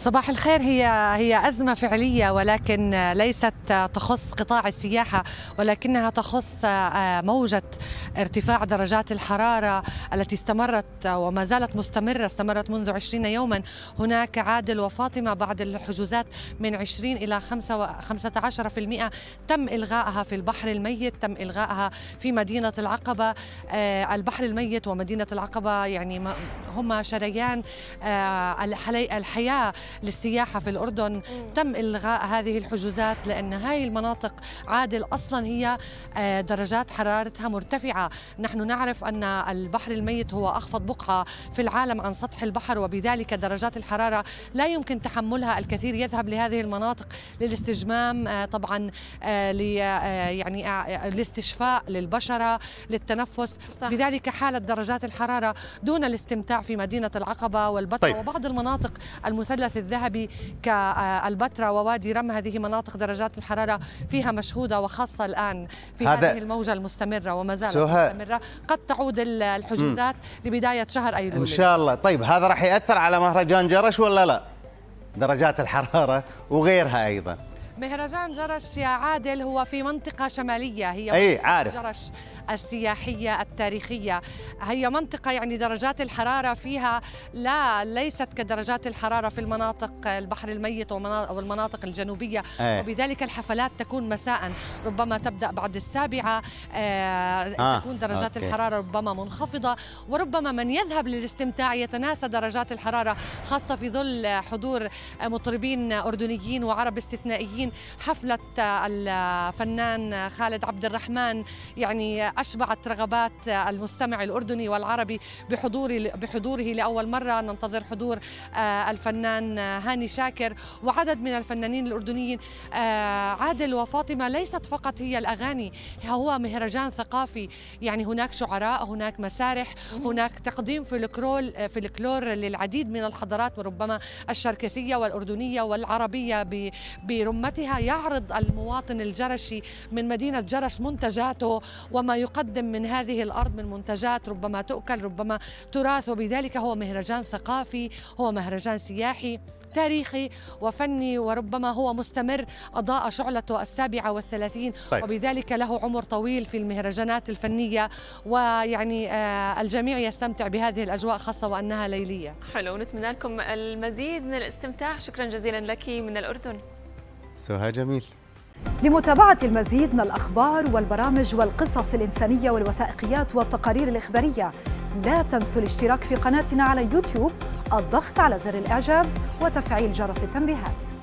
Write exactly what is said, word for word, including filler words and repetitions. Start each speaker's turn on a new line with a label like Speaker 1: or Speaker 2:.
Speaker 1: صباح الخير. هي هي أزمة فعلية، ولكن ليست تخص قطاع السياحة، ولكنها تخص موجة ارتفاع درجات الحرارة التي استمرت وما زالت مستمرة، استمرت منذ عشرين يوما. هناك عادل وفاطمة بعد الحجوزات من عشرين إلى خمسة عشر بالمئة تم إلغائها في البحر الميت، تم إلغائها في مدينة العقبة. البحر الميت ومدينة العقبة يعني هما شريان الحياة للسياحة في الأردن. تم إلغاء هذه الحجوزات لأن هاي المناطق عادل أصلا هي درجات حرارتها مرتفعة. نحن نعرف أن البحر الميت هو أخفض بقعة في العالم عن سطح البحر، وبذلك درجات الحرارة لا يمكن تحملها. الكثير يذهب لهذه المناطق للاستجمام، طبعا يعني الاستشفاء للبشرة، للتنفس. صح. بذلك حالت درجات الحرارة دون الاستمتاع في مدينة العقبة والبتراء. طيب. وبعض المناطق المثلث الذهبي كالبتراء ووادي رم، هذه مناطق درجات الحرارة فيها مشهودة، وخاصة الآن في هذه الموجة المستمرة وما زالت مستمرة. قد تعود الحجوزات م. لبداية شهر أيلول
Speaker 2: إن شاء الله. طيب هذا راح يأثر على مهرجان جرش ولا لا؟ درجات الحرارة وغيرها أيضا.
Speaker 1: مهرجان جرش يا عادل هو في منطقة شمالية، هي
Speaker 2: أي عارف.
Speaker 1: جرش السياحية التاريخية. هي منطقة يعني درجات الحرارة فيها لا ليست كدرجات الحرارة في المناطق البحر الميت والمناطق الجنوبية. أي. وبذلك الحفلات تكون مساء، ربما تبدأ بعد السابعة. آه آه. تكون درجات أوكي. الحرارة ربما منخفضة، وربما من يذهب للاستمتاع يتناسى درجات الحرارة، خاصة في ظل حضور مطربين أردنيين وعرب استثنائيين. حفلة الفنان خالد عبد الرحمن يعني أشبعت رغبات المستمع الأردني والعربي بحضور بحضوره لأول مرة. ننتظر حضور الفنان هاني شاكر وعدد من الفنانين الأردنيين. عادل وفاطمة ليست فقط هي الأغاني، هو مهرجان ثقافي. يعني هناك شعراء، هناك مسارح، هناك تقديم فلكلور فلكلور للعديد من الحضارات، وربما الشركسية والأردنية والعربية برمتها. يعرض المواطن الجرشي من مدينة جرش منتجاته وما يقدم من هذه الأرض من منتجات ربما تؤكل، ربما تراث. وبذلك هو مهرجان ثقافي، هو مهرجان سياحي تاريخي وفني، وربما هو مستمر، أضاء شعلته السابعة والثلاثين. طيب. وبذلك له عمر طويل في المهرجانات الفنية، ويعني آه الجميع يستمتع بهذه الأجواء، خاصة وأنها ليلية.
Speaker 3: حلو، نتمنى لكم المزيد من الاستمتاع. شكرا جزيلا لك من الأردن
Speaker 2: سهى جميل.
Speaker 4: لمتابعة المزيد من الأخبار والبرامج والقصص الإنسانية والوثائقيات والتقارير الإخبارية، لا تنسوا الاشتراك في قناتنا على يوتيوب، الضغط على زر الإعجاب وتفعيل جرس التنبيهات.